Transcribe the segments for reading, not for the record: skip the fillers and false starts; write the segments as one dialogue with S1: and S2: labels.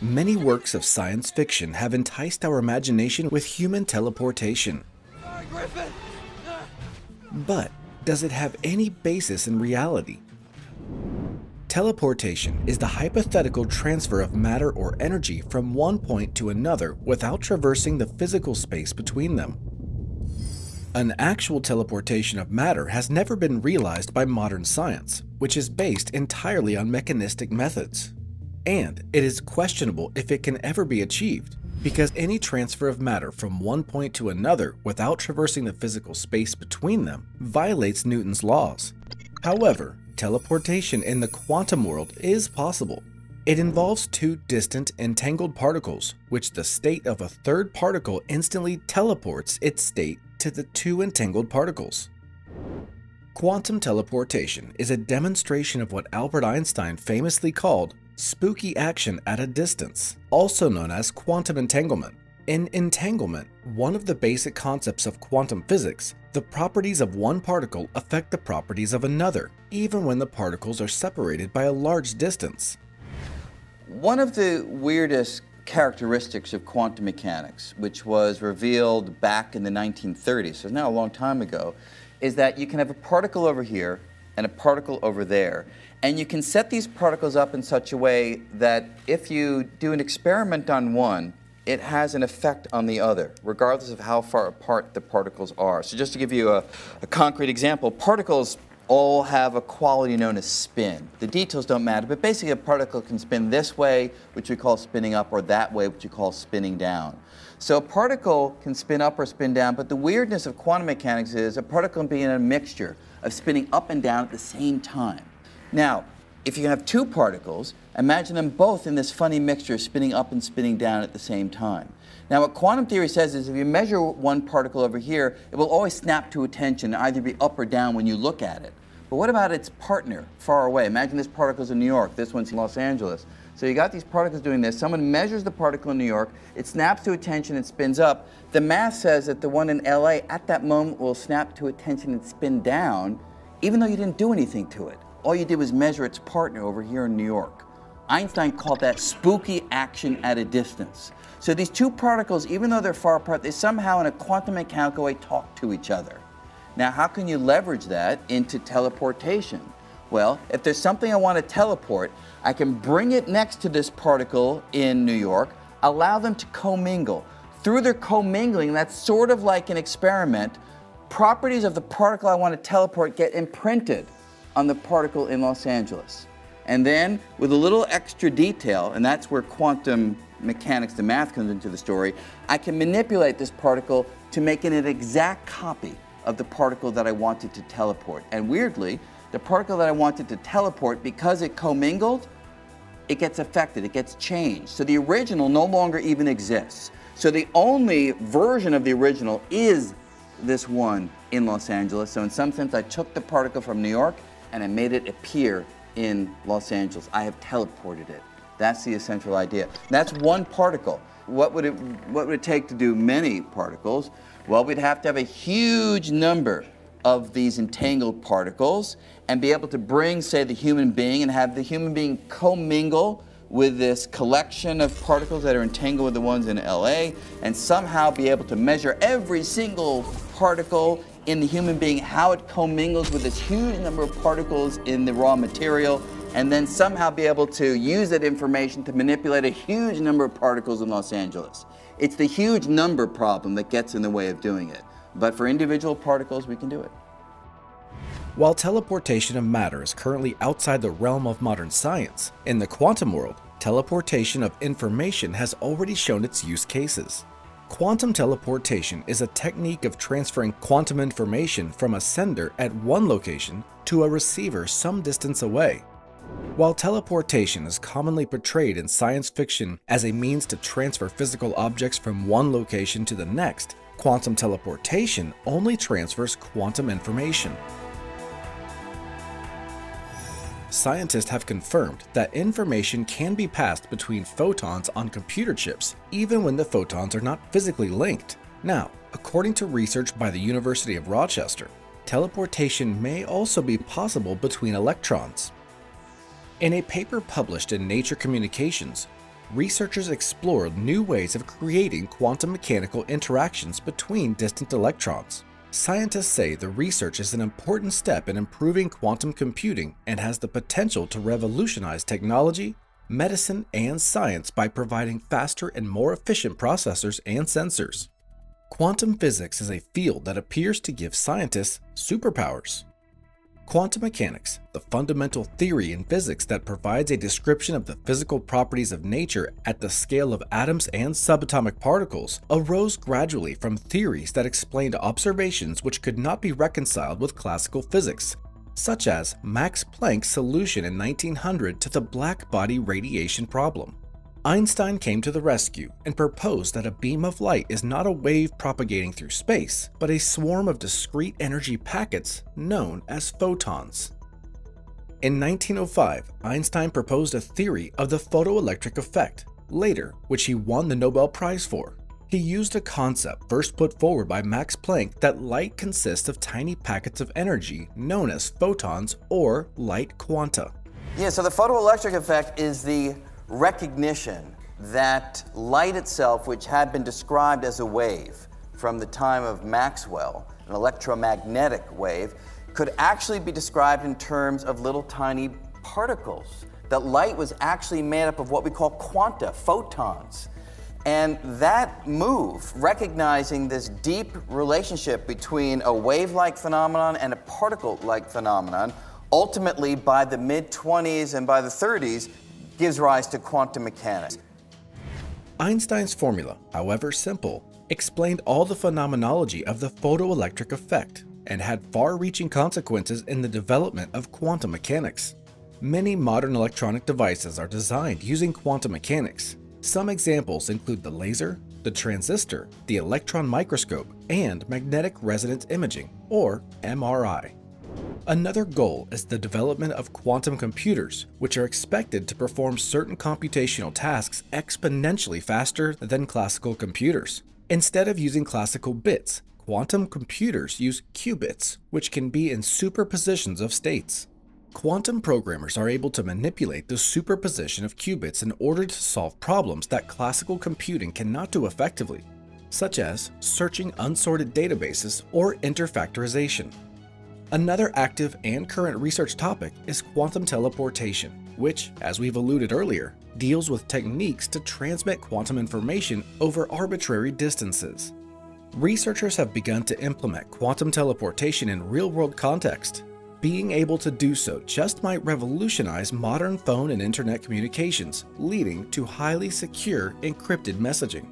S1: Many works of science fiction have enticed our imagination with human teleportation. But does it have any basis in reality? Teleportation is the hypothetical transfer of matter or energy from one point to another without traversing the physical space between them. An actual teleportation of matter has never been realized by modern science, which is based entirely on mechanistic methods. And it is questionable if it can ever be achieved, because any transfer of matter from one point to another without traversing the physical space between them violates Newton's laws. However, teleportation in the quantum world is possible. It involves two distant, entangled particles, which the state of a third particle instantly teleports its state to the two entangled particles. Quantum teleportation is a demonstration of what Albert Einstein famously called spooky action at a distance, also known as quantum entanglement. In entanglement, one of the basic concepts of quantum physics, the properties of one particle affect the properties of another, even when the particles are separated by a large distance.
S2: One of the weirdest characteristics of quantum mechanics, which was revealed back in the 1930s, so now a long time ago, is that you can have a particle over here and a particle over there, and you can set these particles up in such a way that if you do an experiment on one, it has an effect on the other, regardless of how far apart the particles are. So just to give you a concrete example, particles all have a quality known as spin. The details don't matter, but basically a particle can spin this way, which we call spinning up, or that way, which we call spinning down. So a particle can spin up or spin down, but the weirdness of quantum mechanics is a particle can be in a mixture of spinning up and down at the same time. Now, if you have two particles, imagine them both in this funny mixture spinning up and spinning down at the same time. Now, what quantum theory says is if you measure one particle over here, it will always snap to attention, either be up or down when you look at it. But what about its partner far away? Imagine this particle's in New York, this one's in Los Angeles. So you got these particles doing this. Someone measures the particle in New York, it snaps to attention and spins up. The math says that the one in LA at that moment will snap to attention and spin down, even though you didn't do anything to it. All you did was measure its partner over here in New York. Einstein called that spooky action at a distance. So these two particles, even though they're far apart, they somehow in a quantum mechanical way talk to each other. Now, how can you leverage that into teleportation? Well, if there's something I want to teleport, I can bring it next to this particle in New York, allow them to commingle. Through their commingling, that's sort of like an experiment, properties of the particle I want to teleport get imprinted on the particle in Los Angeles. And then, with a little extra detail, and that's where quantum mechanics, the math comes into the story, I can manipulate this particle to make it an exact copy of the particle that I wanted to teleport. And weirdly, the particle that I wanted to teleport, because it commingled, it gets affected, it gets changed. So the original no longer even exists. So the only version of the original is this one in Los Angeles. So in some sense, I took the particle from New York and I made it appear in Los Angeles. I have teleported it. That's the essential idea. That's one particle. What would it take to do many particles? Well, we'd have to have a huge number of these entangled particles and be able to bring, say, the human being and have the human being commingle with this collection of particles that are entangled with the ones in LA and somehow be able to measure every single particle in the human being, how it commingles with this huge number of particles in the raw material, and then somehow be able to use that information to manipulate a huge number of particles in Los Angeles. It's the huge number problem that gets in the way of doing it. But for individual particles, we can do it.
S1: While teleportation of matter is currently outside the realm of modern science, in the quantum world, teleportation of information has already shown its use cases. Quantum teleportation is a technique of transferring quantum information from a sender at one location to a receiver some distance away. While teleportation is commonly portrayed in science fiction as a means to transfer physical objects from one location to the next, quantum teleportation only transfers quantum information. Scientists have confirmed that information can be passed between photons on computer chips, even when the photons are not physically linked. Now, according to research by the University of Rochester, teleportation may also be possible between electrons. In a paper published in Nature Communications, researchers explored new ways of creating quantum mechanical interactions between distant electrons. Scientists say the research is an important step in improving quantum computing and has the potential to revolutionize technology, medicine, and science by providing faster and more efficient processors and sensors. Quantum physics is a field that appears to give scientists superpowers. Quantum mechanics, the fundamental theory in physics that provides a description of the physical properties of nature at the scale of atoms and subatomic particles, arose gradually from theories that explained observations which could not be reconciled with classical physics, such as Max Planck's solution in 1900 to the black body radiation problem. Einstein came to the rescue and proposed that a beam of light is not a wave propagating through space, but a swarm of discrete energy packets known as photons. In 1905, Einstein proposed a theory of the photoelectric effect, later which he won the Nobel Prize for. He used a concept first put forward by Max Planck that light consists of tiny packets of energy known as photons or light quanta.
S2: Yeah, so the photoelectric effect is the recognition that light itself, which had been described as a wave from the time of Maxwell, an electromagnetic wave, could actually be described in terms of little tiny particles. That light was actually made up of what we call quanta, photons. And that move, recognizing this deep relationship between a wave-like phenomenon and a particle-like phenomenon, ultimately by the mid-20s and by the 30s, gives rise to quantum mechanics.
S1: Einstein's formula, however simple, explained all the phenomenology of the photoelectric effect and had far-reaching consequences in the development of quantum mechanics. Many modern electronic devices are designed using quantum mechanics. Some examples include the laser, the transistor, the electron microscope, and magnetic resonance imaging, or MRI. Another goal is the development of quantum computers, which are expected to perform certain computational tasks exponentially faster than classical computers. Instead of using classical bits, quantum computers use qubits, which can be in superpositions of states. Quantum programmers are able to manipulate the superposition of qubits in order to solve problems that classical computing cannot do effectively, such as searching unsorted databases or interfactorization. Another active and current research topic is quantum teleportation, which, as we've alluded earlier, deals with techniques to transmit quantum information over arbitrary distances. Researchers have begun to implement quantum teleportation in real-world context. Being able to do so just might revolutionize modern phone and internet communications, leading to highly secure encrypted messaging.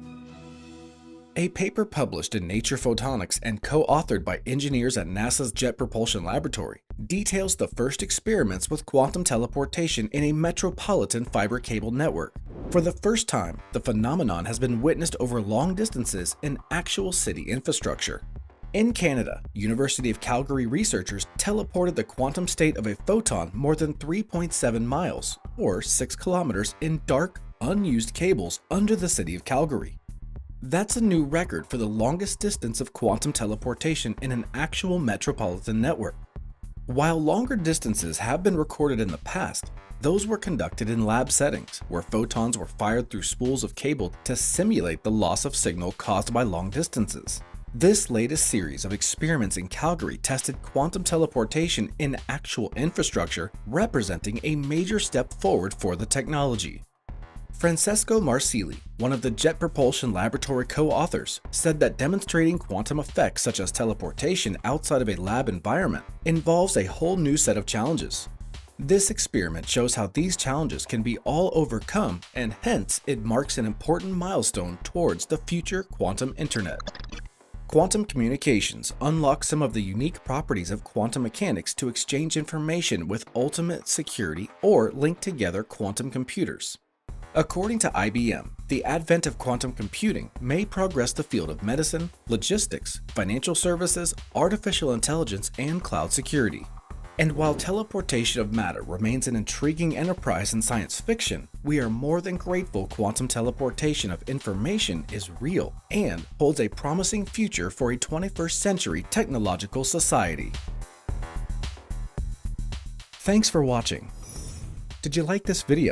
S1: A paper published in Nature Photonics and co-authored by engineers at NASA's Jet Propulsion Laboratory details the first experiments with quantum teleportation in a metropolitan fiber cable network. For the first time, the phenomenon has been witnessed over long distances in actual city infrastructure. In Canada, University of Calgary researchers teleported the quantum state of a photon more than 3.7 miles, or 6 kilometers, in dark, unused cables under the city of Calgary. That's a new record for the longest distance of quantum teleportation in an actual metropolitan network. While longer distances have been recorded in the past, those were conducted in lab settings, where photons were fired through spools of cable to simulate the loss of signal caused by long distances. This latest series of experiments in Calgary tested quantum teleportation in actual infrastructure, representing a major step forward for the technology. Francesco Marsili, one of the Jet Propulsion Laboratory co-authors, said that demonstrating quantum effects such as teleportation outside of a lab environment involves a whole new set of challenges. This experiment shows how these challenges can be all overcome, and hence it marks an important milestone towards the future quantum internet. Quantum communications unlock some of the unique properties of quantum mechanics to exchange information with ultimate security or link together quantum computers. According to IBM, the advent of quantum computing may progress the field of medicine, logistics, financial services, artificial intelligence, and cloud security. And while teleportation of matter remains an intriguing enterprise in science fiction, we are more than grateful quantum teleportation of information is real and holds a promising future for a 21st century technological society. Thanks for watching. Did you like this video?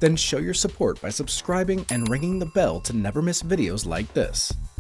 S1: Then show your support by subscribing and ringing the bell to never miss videos like this.